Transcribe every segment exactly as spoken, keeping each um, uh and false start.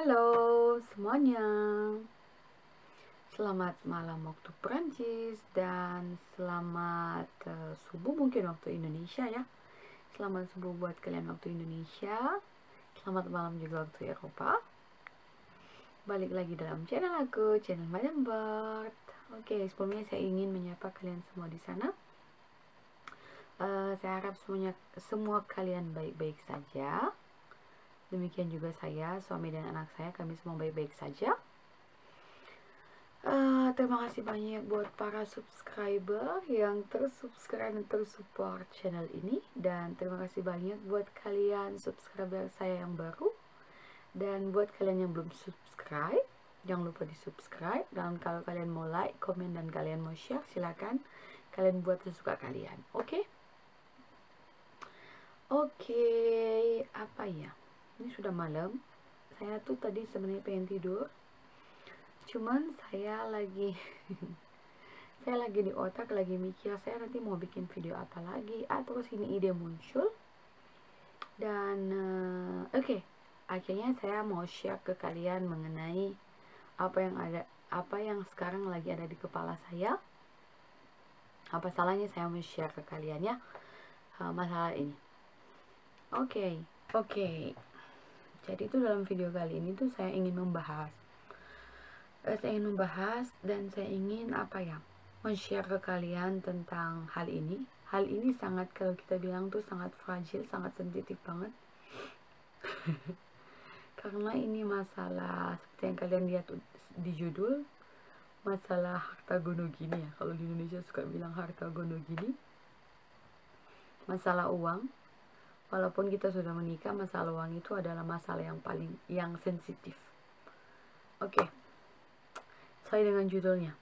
Halo semuanya, selamat malam waktu Perancis dan selamat uh, subuh mungkin waktu Indonesia ya. Selamat subuh buat kalian waktu Indonesia, selamat malam juga waktu Eropa. Balik lagi dalam channel aku, channel Madam Bird. Oke, sebelumnya saya ingin menyapa kalian semua di sana. Uh, saya harap semuanya semua kalian baik-baik saja. Demikian juga saya, suami dan anak saya, kami semua baik-baik saja. Uh, terima kasih banyak buat para subscriber yang terus subscribe dan terus support channel ini. Dan terima kasih banyak buat kalian subscriber saya yang baru. Dan buat kalian yang belum subscribe, jangan lupa di subscribe. Dan kalau kalian mau like, komen, dan kalian mau share, silakan kalian buat sesuka kalian. Oke? Okay? Oke, okay. Apa ya? Ini sudah malam. Saya tuh tadi sebenarnya pengen tidur. Cuman saya lagi saya lagi di otak lagi mikir saya nanti mau bikin video apa lagi, atau sini ide muncul dan uh, oke okay. Akhirnya saya mau share ke kalian mengenai apa yang ada apa yang sekarang lagi ada di kepala saya. Apa salahnya saya mau share ke kalian ya uh, masalah ini. Oke okay. Oke okay. Jadi itu dalam video kali ini tuh saya ingin membahas uh, saya ingin membahas dan saya ingin apa ya men-share ke kalian tentang hal ini. Hal ini sangat, kalau kita bilang tuh sangat fragile, sangat sensitif banget. Karena ini masalah seperti yang kalian lihat di judul, masalah harta gono gini ya. Kalau di Indonesia suka bilang harta gono gini. Masalah uang. Walaupun kita sudah menikah, masalah uang itu adalah masalah yang paling yang sensitif. Oke. Okay. Sesuai dengan judulnya.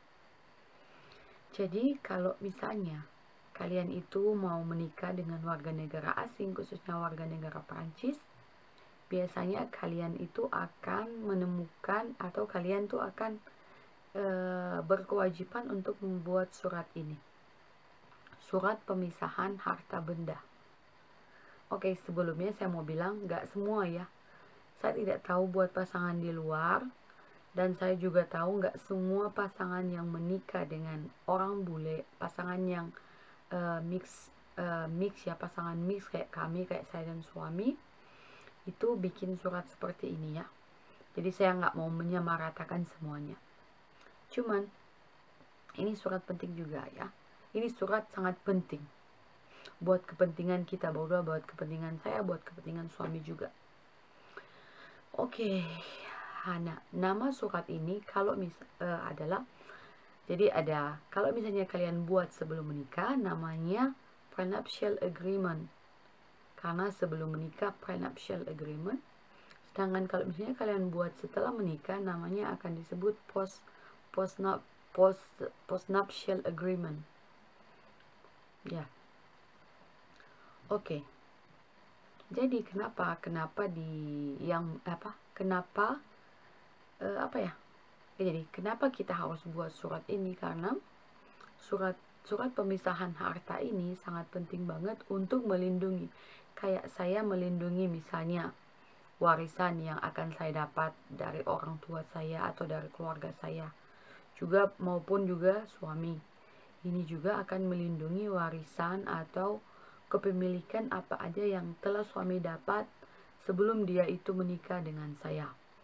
Jadi kalau misalnya kalian itu mau menikah dengan warga negara asing, khususnya warga negara Perancis, biasanya kalian itu akan menemukan atau kalian tuh akan e, berkewajiban untuk membuat surat ini. Surat pemisahan harta benda. Oke, sebelumnya saya mau bilang nggak semua ya. Saya tidak tahu buat pasangan di luar. Dan saya juga tahu nggak semua pasangan yang menikah dengan orang bule, pasangan yang uh, mix, uh, mix ya, pasangan mix kayak kami, kayak saya dan suami, itu bikin surat seperti ini ya. Jadi saya nggak mau menyamaratakan semuanya. Cuman, ini surat penting juga ya. Ini surat sangat penting. Buat kepentingan kita berdua, buat kepentingan saya, buat kepentingan suami juga. Oke. Okay. Nah, nama surat ini kalau mis uh, adalah jadi ada kalau misalnya kalian buat sebelum menikah namanya prenuptial agreement, karena sebelum menikah prenuptial agreement. Sedangkan kalau misalnya kalian buat setelah menikah namanya akan disebut post post post postnuptial agreement ya. Oke, okay. Jadi kenapa kenapa di yang apa kenapa Uh, apa ya? ya jadi kenapa kita harus buat surat ini? Karena surat surat pemisahan harta ini sangat penting banget untuk melindungi, kayak saya melindungi misalnya warisan yang akan saya dapat dari orang tua saya atau dari keluarga saya juga, maupun juga suami ini juga akan melindungi warisan atau kepemilikan apa aja yang telah suami dapat sebelum dia itu menikah dengan saya.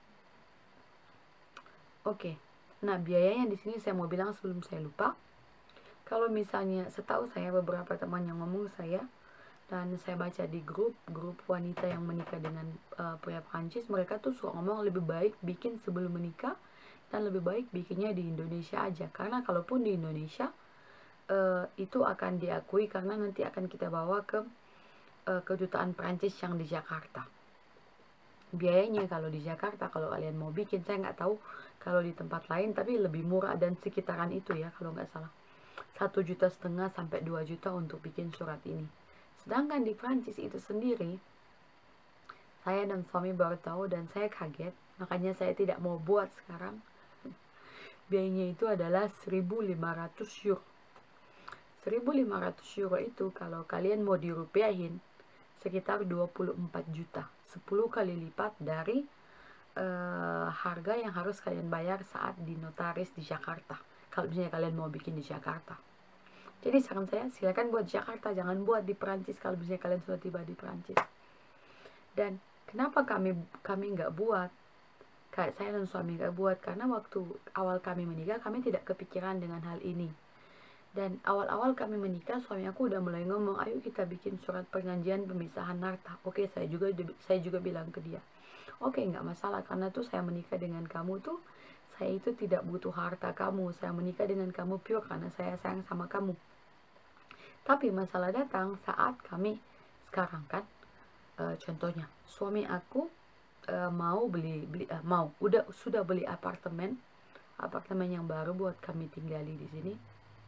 Oke, nah biayanya di sini saya mau bilang sebelum saya lupa. Kalau misalnya setahu saya beberapa teman yang ngomong saya, dan saya baca di grup grup wanita yang menikah dengan uh, pria Prancis, mereka tuh suka ngomong lebih baik bikin sebelum menikah dan lebih baik bikinnya di Indonesia aja. Karena kalaupun di Indonesia uh, itu akan diakui karena nanti akan kita bawa ke uh, kedutaan Prancis yang di Jakarta. Biayanya kalau di Jakarta, kalau kalian mau bikin, saya nggak tahu kalau di tempat lain, tapi lebih murah dan sekitaran itu ya kalau nggak salah, satu juta setengah sampai dua juta untuk bikin surat ini. Sedangkan di Prancis itu sendiri, saya dan suami baru tahu dan saya kaget, makanya saya tidak mau buat sekarang. Biayanya itu adalah seribu lima ratus euro. seribu lima ratus euro itu kalau kalian mau dirupiahin sekitar dua puluh empat juta, sepuluh kali lipat dari uh, harga yang harus kalian bayar saat di notaris di Jakarta. Kalau misalnya kalian mau bikin di Jakarta. Jadi saran saya, silakan buat Jakarta, jangan buat di Perancis kalau misalnya kalian sudah tiba di Perancis. Dan kenapa kami kami nggak buat? Kayak saya dan suami nggak buat karena waktu awal kami menikah kami tidak kepikiran dengan hal ini. Dan awal-awal kami menikah, suami aku udah mulai ngomong, ayo kita bikin surat perjanjian pemisahan harta. Oke, saya juga saya juga bilang ke dia, oke, nggak masalah, karena tuh saya menikah dengan kamu tuh, saya itu tidak butuh harta kamu. Saya menikah dengan kamu pure karena saya sayang sama kamu. Tapi masalah datang saat kami sekarang kan, e, contohnya suami aku e, mau beli beli e, mau udah sudah beli apartemen, apartemen yang baru buat kami tinggali di sini.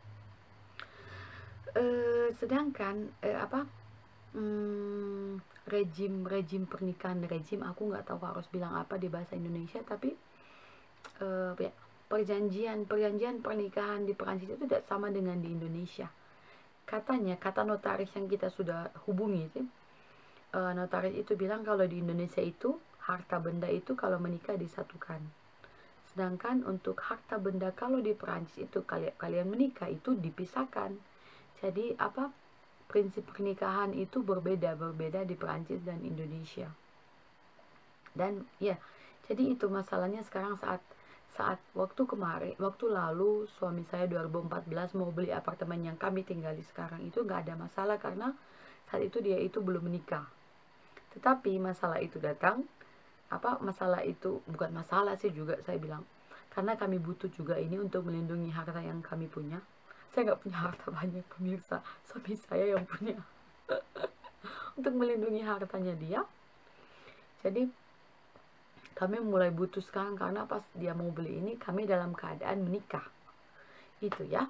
Uh, sedangkan uh, apa hmm, rejim rejim pernikahan rejim aku nggak tahu harus bilang apa di bahasa Indonesia, tapi uh, ya, perjanjian perjanjian pernikahan di Perancis itu tidak sama dengan di Indonesia. Katanya kata notaris yang kita sudah hubungi itu, uh, notaris itu bilang kalau di Indonesia itu harta benda itu kalau menikah disatukan, sedangkan untuk harta benda kalau di Perancis itu kalian kalian menikah itu dipisahkan. Jadi apa, prinsip pernikahan itu berbeda berbeda di Perancis dan Indonesia. Dan ya, jadi itu masalahnya sekarang saat saat waktu kemarin, waktu lalu suami saya dua ribu empat belas mau beli apartemen yang kami tinggali sekarang itu nggak ada masalah karena saat itu dia itu belum menikah. Tetapi masalah itu datang, apa masalah itu bukan masalah sih juga saya bilang, karena kami butuh juga ini untuk melindungi harta yang kami punya. Saya nggak punya harta banyak pemirsa, suami saya yang punya. Untuk melindungi hartanya dia, jadi kami mulai butuh sekarang karena pas dia mau beli ini kami dalam keadaan menikah itu ya.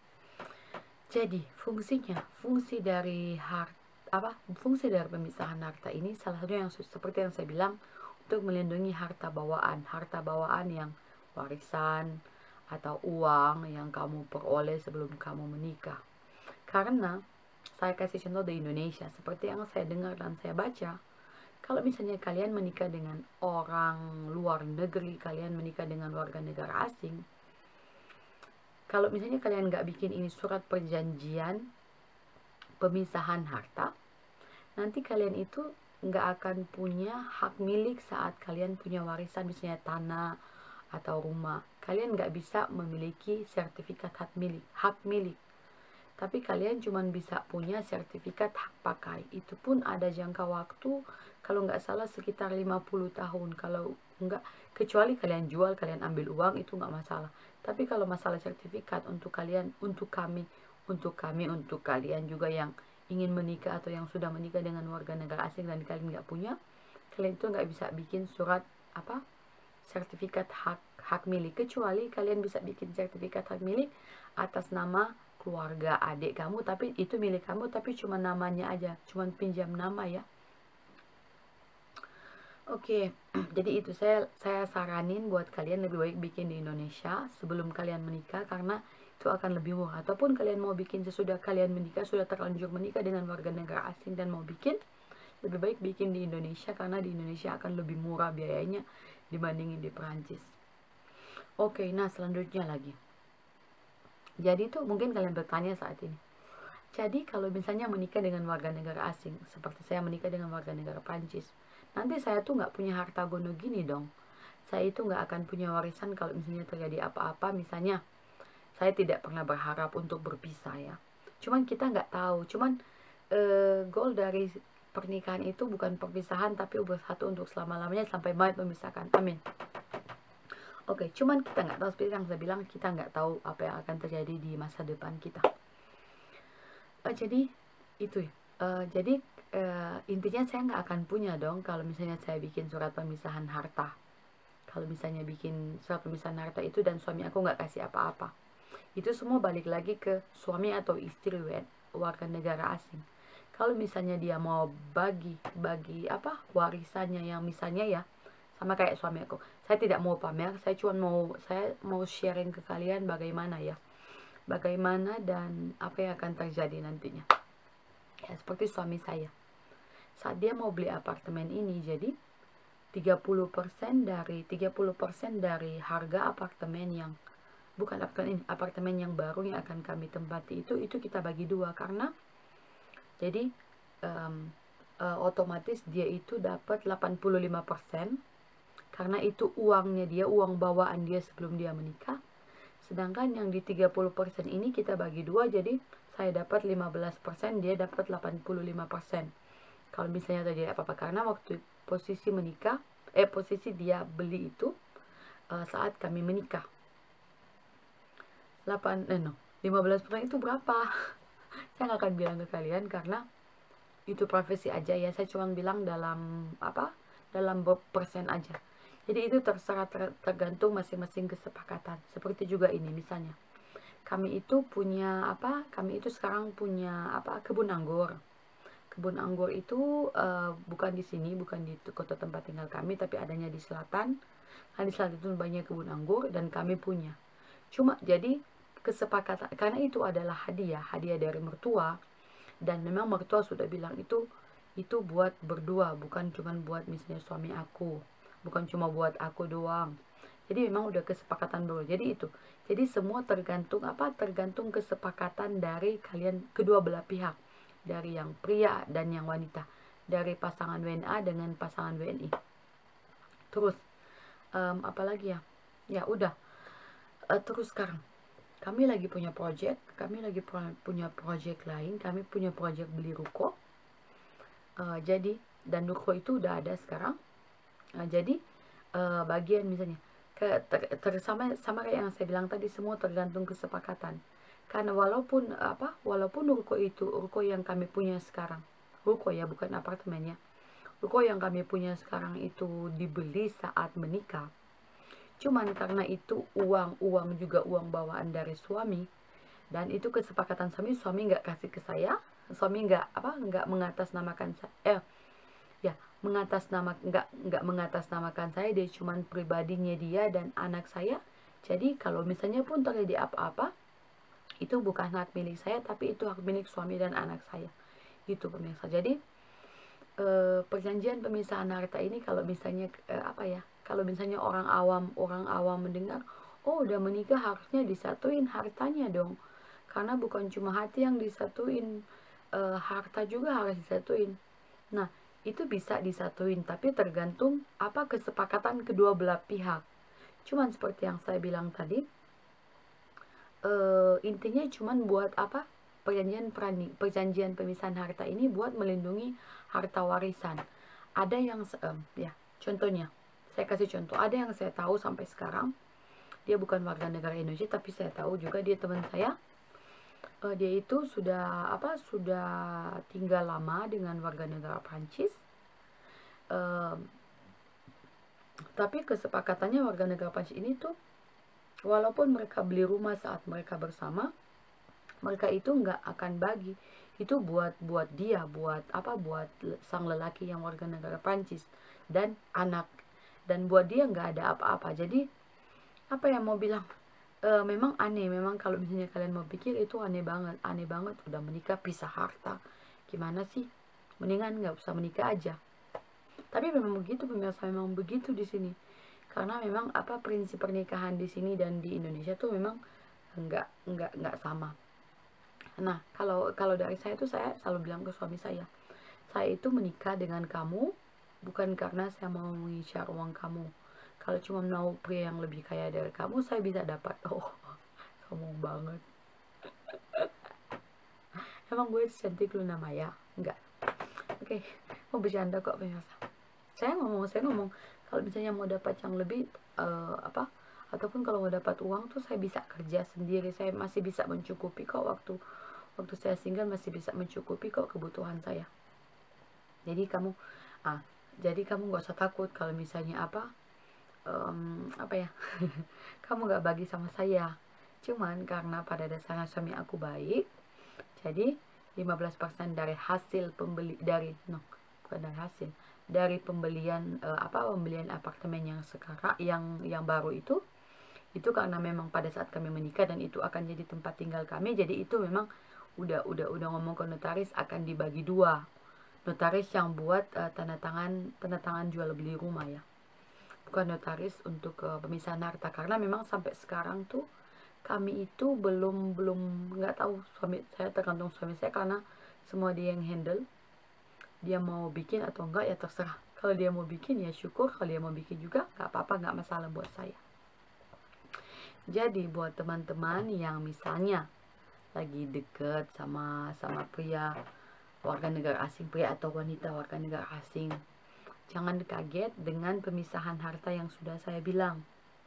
Jadi fungsinya, fungsi dari harta apa fungsi dari pemisahan harta ini salah satunya yang seperti yang saya bilang, untuk melindungi harta bawaan harta bawaan yang warisan atau uang yang kamu peroleh sebelum kamu menikah. Karena saya kasih contoh di Indonesia, seperti yang saya dengar dan saya baca, kalau misalnya kalian menikah dengan orang luar negeri, kalian menikah dengan warga negara asing, kalau misalnya kalian nggak bikin ini surat perjanjian pemisahan harta, nanti kalian itu nggak akan punya hak milik saat kalian punya warisan, misalnya tanah atau rumah. Kalian nggak bisa memiliki sertifikat hak milik, hak milik. Tapi kalian cuma bisa punya sertifikat hak pakai. Itu pun ada jangka waktu, kalau nggak salah sekitar lima puluh tahun. Kalau nggak, kecuali kalian jual, kalian ambil uang, itu nggak masalah. Tapi kalau masalah sertifikat untuk kalian, untuk kami, untuk kami, untuk kalian juga yang ingin menikah atau yang sudah menikah dengan warga negara asing dan kalian nggak punya, kalian itu nggak bisa bikin surat apa sertifikat hak hak milik, kecuali kalian bisa bikin sertifikat hak milik atas nama keluarga adik kamu, tapi itu milik kamu, tapi cuma namanya aja, cuma pinjam nama ya. Oke, jadi itu saya saya saranin buat kalian lebih baik bikin di Indonesia sebelum kalian menikah, karena itu akan lebih murah. Ataupun kalian mau bikin sesudah kalian menikah, sudah terlanjur menikah dengan warga negara asing dan mau bikin, lebih baik bikin di Indonesia karena di Indonesia akan lebih murah biayanya dibandingin di Perancis. Oke, nah selanjutnya lagi. Jadi tuh mungkin kalian bertanya saat ini, jadi kalau misalnya menikah dengan warga negara asing, seperti saya menikah dengan warga negara Perancis, nanti saya tuh nggak punya harta gono gini dong. Saya itu nggak akan punya warisan kalau misalnya terjadi apa-apa. Misalnya, saya tidak pernah berharap untuk berpisah ya. Cuman kita nggak tahu. Cuman uh, goal dari pernikahan itu bukan perpisahan, tapi bersatu untuk selama-lamanya sampai maut memisahkan. Amin. Oke, okay, cuman kita nggak tahu, seperti yang saya bilang, kita nggak tahu apa yang akan terjadi di masa depan kita. Uh, jadi itu ya. Uh, jadi uh, intinya saya nggak akan punya dong kalau misalnya saya bikin surat pemisahan harta. Kalau misalnya bikin surat pemisahan harta itu dan suami aku nggak kasih apa-apa, itu semua balik lagi ke suami atau istri warga negara asing. Kalau misalnya dia mau bagi bagi apa warisannya yang misalnya ya sama kayak suami aku, saya tidak mau pamer, saya cuma mau saya mau sharing ke kalian bagaimana ya, bagaimana dan apa yang akan terjadi nantinya. Ya, seperti suami saya, saat dia mau beli apartemen ini, jadi tiga puluh persen dari tiga puluh persen dari harga apartemen yang bukan apartemen apartemen yang baru yang akan kami tempati itu itu kita bagi dua, karena jadi um, uh, otomatis dia itu dapat delapan puluh lima persen karena itu uangnya dia, uang bawaan dia sebelum dia menikah. Sedangkan yang di tiga puluh persen ini kita bagi dua, jadi saya dapat lima belas persen, dia dapat delapan puluh lima persen. Kalau misalnya terjadi apa-apa, karena waktu posisi menikah, eh posisi dia beli itu uh, saat kami menikah. delapan eh no, lima belas persen itu berapa? Saya nggak akan bilang ke kalian karena itu profesi aja ya. Saya cuma bilang dalam apa? Dalam persen aja. Jadi itu terserah ter, tergantung masing-masing kesepakatan. Seperti juga ini misalnya. Kami itu punya apa? Kami itu sekarang punya apa? Kebun anggur. Kebun anggur itu uh, bukan di sini, bukan di kota tempat tinggal kami, tapi adanya di selatan. Nah, di selatan itu banyak kebun anggur dan kami punya. Cuma jadi kesepakatan, karena itu adalah hadiah, hadiah dari mertua, dan memang mertua sudah bilang itu itu buat berdua, bukan cuma buat misalnya suami aku, bukan cuma buat aku doang. Jadi memang udah kesepakatan dulu. Jadi itu, jadi semua tergantung apa? Tergantung kesepakatan dari kalian kedua belah pihak, dari yang pria dan yang wanita, dari pasangan W N A dengan pasangan W N I. Terus um, apalagi ya? Ya udah. Uh, terus sekarang kami lagi punya project, kami lagi pro punya project lain, kami punya project beli ruko. Uh, jadi, dan ruko itu udah ada sekarang. Uh, jadi, uh, bagian misalnya, ke, ter, ter, sama, sama kayak yang saya bilang tadi, semua tergantung kesepakatan. Karena walaupun, apa, walaupun ruko itu, ruko yang kami punya sekarang, ruko ya, bukan apartemennya, ruko yang kami punya sekarang itu dibeli saat menikah. Cuman karena itu uang-uang juga uang bawaan dari suami, dan itu kesepakatan suami, suami nggak kasih ke saya, suami nggak apa nggak mengatasnamakan saya, eh ya mengatasnama nggak nggak mengatasnamakan saya, dia cuman pribadinya dia dan anak saya. Jadi kalau misalnya pun terjadi apa-apa, itu bukan hak milik saya, tapi itu hak milik suami dan anak saya. Itu pemirsa. Jadi eh, perjanjian pemisahan harta ini kalau misalnya eh, apa ya? Kalau misalnya orang awam, orang awam mendengar, oh udah menikah harusnya disatuin hartanya dong. Karena bukan cuma hati yang disatuin, e, harta juga harus disatuin. Nah, itu bisa disatuin, tapi tergantung apa kesepakatan kedua belah pihak. Cuman seperti yang saya bilang tadi, e, intinya cuman buat apa? Perjanjian perani, perjanjian pemisahan harta ini buat melindungi harta warisan. Ada yang, um, ya, contohnya. Saya kasih contoh, ada yang saya tahu sampai sekarang, dia bukan warga negara Indonesia, tapi saya tahu juga dia teman saya. Uh, dia itu sudah apa sudah tinggal lama dengan warga negara Prancis. Uh, tapi kesepakatannya warga negara Prancis ini tuh, walaupun mereka beli rumah saat mereka bersama, mereka itu nggak akan bagi. Itu buat buat dia, buat apa? Buat sang lelaki yang warga negara Prancis dan anak. Dan buat dia nggak ada apa-apa. Jadi apa yang mau bilang, e, memang aneh, memang kalau misalnya kalian mau pikir itu aneh banget, aneh banget udah menikah pisah harta, gimana sih? Mendingan nggak usah menikah aja. Tapi memang begitu pemirsa, memang begitu di sini. Karena memang apa prinsip pernikahan di sini dan di Indonesia tuh memang nggak nggak nggak sama. Nah kalau kalau dari saya tuh saya selalu bilang ke suami saya, saya itu menikah dengan kamu bukan karena saya mau mengincar uang kamu. Kalau cuma mau pria yang lebih kaya dari kamu, saya bisa dapat. Oh, sombong banget. Emang gue cantik Luna Maya? Enggak. Oke, okay. Mau bercanda kok pemirsa. Saya ngomong, saya ngomong kalau misalnya mau dapat yang lebih uh, apa? Ataupun kalau mau dapat uang tuh saya bisa kerja sendiri. Saya masih bisa mencukupi kok waktu waktu saya single, masih bisa mencukupi kok kebutuhan saya. Jadi kamu ah Jadi kamu gak usah takut kalau misalnya apa, um, apa ya, kamu gak bagi sama saya. Cuman karena pada dasarnya suami aku baik, jadi lima belas persen dari hasil pembeli, dari, no, bukan dari hasil, dari pembelian, uh, apa, pembelian apartemen yang sekarang, yang yang baru itu, itu karena memang pada saat kami menikah dan itu akan jadi tempat tinggal kami, jadi itu memang udah udah udah ngomong ke notaris akan dibagi dua. notaris yang buat uh, tanda tangan tanda tangan jual beli rumah ya, bukan notaris untuk uh, pemisahan harta. Karena memang sampai sekarang tuh kami itu belum belum nggak tahu, suami saya tergantung suami saya, karena semua dia yang handle. Dia mau bikin atau enggak ya terserah. Kalau dia mau bikin ya syukur, kalau dia mau bikin juga nggak apa-apa, nggak masalah buat saya. Jadi buat teman-teman yang misalnya lagi deket sama sama pria warga negara asing, pria atau wanita warga negara asing, jangan kaget dengan pemisahan harta yang sudah saya bilang.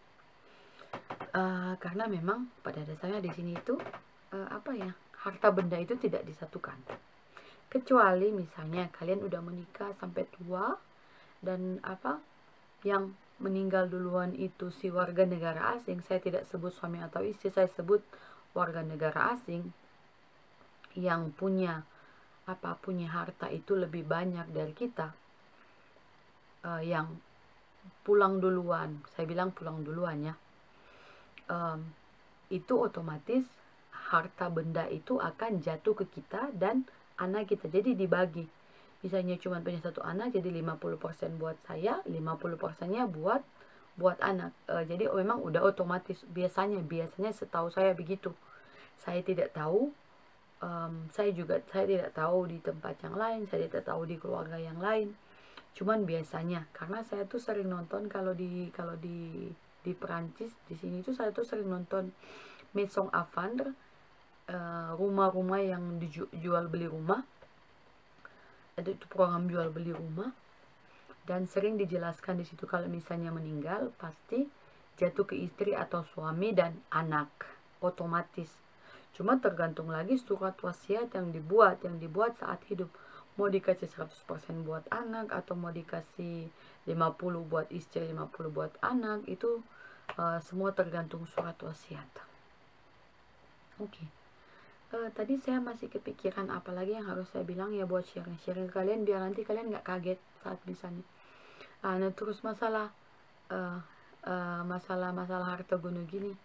Uh, karena memang pada dasarnya di sini itu uh, apa ya, harta benda itu tidak disatukan. Kecuali misalnya kalian udah menikah sampai tua dan apa, yang meninggal duluan itu si warga negara asing, saya tidak sebut suami atau istri, saya sebut warga negara asing yang punya apa, punya harta itu lebih banyak dari kita, uh, yang pulang duluan, saya bilang pulang duluan ya, um, itu otomatis harta benda itu akan jatuh ke kita dan anak kita, jadi dibagi. Misalnya cuma punya satu anak, jadi lima puluh persen buat saya, lima puluh persennya buat buat anak. E, jadi memang udah otomatis, biasanya biasanya setahu saya begitu. Saya tidak tahu, um, saya juga saya tidak tahu di tempat yang lain, saya tidak tahu di keluarga yang lain. Cuman biasanya, karena saya tuh sering nonton kalau di kalau di di Perancis, di sini tuh saya tuh sering nonton Maison à Vendre, rumah-rumah uh, yang dijual beli rumah. Ada itu program jual beli rumah, dan sering dijelaskan di situ kalau misalnya meninggal pasti jatuh ke istri atau suami dan anak otomatis. Cuma tergantung lagi surat wasiat yang dibuat yang dibuat saat hidup, mau dikasih seratus persen buat anak atau mau dikasih lima puluh buat istri, lima puluh buat anak, itu uh, semua tergantung surat wasiat. Oke. Okay. Uh, tadi saya masih kepikiran apalagi yang harus saya bilang ya buat sharing-sharing kalian, biar nanti kalian nggak kaget saat misalnya. Uh, nah terus masalah uh, uh, masalah masalah harta gono gini.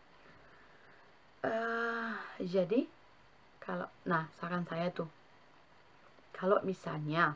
Uh, jadi kalau, nah saran saya tuh, kalau misalnya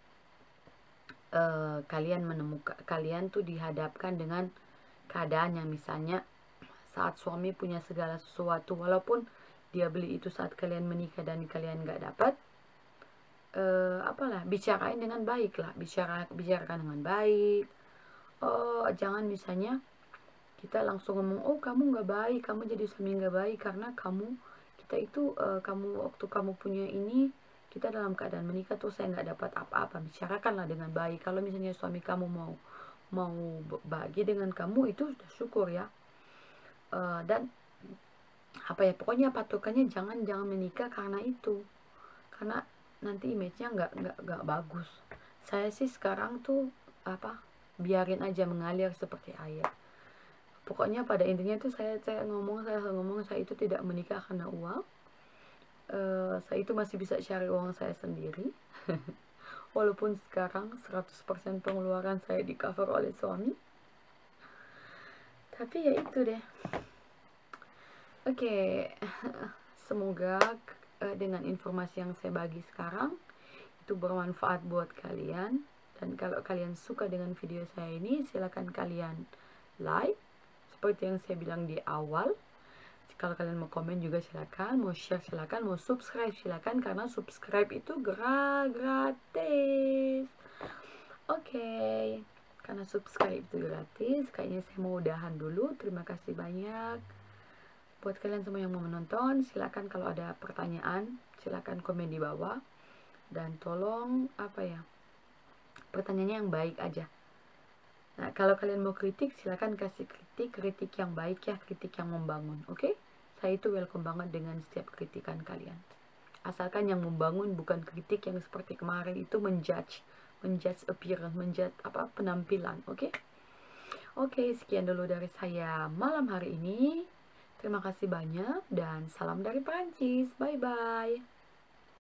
uh, kalian menemukan, kalian tuh dihadapkan dengan keadaan yang misalnya saat suami punya segala sesuatu, walaupun dia beli itu saat kalian menikah dan kalian nggak dapat, uh, apalah, bicarain dengan baik lah, bicara bicarakan dengan baik. Oh, jangan misalnya kita langsung ngomong, oh kamu nggak baik, kamu jadi suami nggak baik karena kamu, kita itu uh, kamu waktu kamu punya ini, kita dalam keadaan menikah tuh saya nggak dapat apa-apa. Bicarakanlah dengan baik. Kalau misalnya suami kamu mau mau bagi dengan kamu, itu sudah syukur ya. Uh, dan apa ya, pokoknya patokannya jangan jangan menikah karena itu, karena nanti image-nya nggak nggak nggak bagus. Saya sih sekarang tuh apa, biarin aja mengalir seperti air. Pokoknya pada intinya tuh saya saya ngomong saya ngomong saya itu tidak menikah karena uang. Uh, saya itu masih bisa cari uang saya sendiri. Walaupun sekarang seratus persen pengeluaran saya di cover oleh suami. Tapi ya itu deh. Oke, okay. Semoga uh, dengan informasi yang saya bagi sekarang itu bermanfaat buat kalian. Dan kalau kalian suka dengan video saya ini, silakan kalian like seperti yang saya bilang di awal. Kalau kalian mau komen juga silakan, mau share silakan, mau subscribe silakan, karena subscribe itu gratis. Oke, okay. Karena subscribe itu gratis, kayaknya saya mau udahan dulu. Terima kasih banyak. Buat kalian semua yang mau menonton, silakan kalau ada pertanyaan, silakan komen di bawah. Dan tolong, apa ya, pertanyaannya yang baik aja. Nah, kalau kalian mau kritik, silakan kasih kritik, kritik yang baik ya, kritik yang membangun, oke? Okay? Saya itu welcome banget dengan setiap kritikan kalian. Asalkan yang membangun, bukan kritik yang seperti kemarin itu menjudge, menjudge appearance, menjudge apa penampilan, oke? Okay? Oke, okay, sekian dulu dari saya malam hari ini. Terima kasih banyak dan salam dari Perancis. Bye-bye.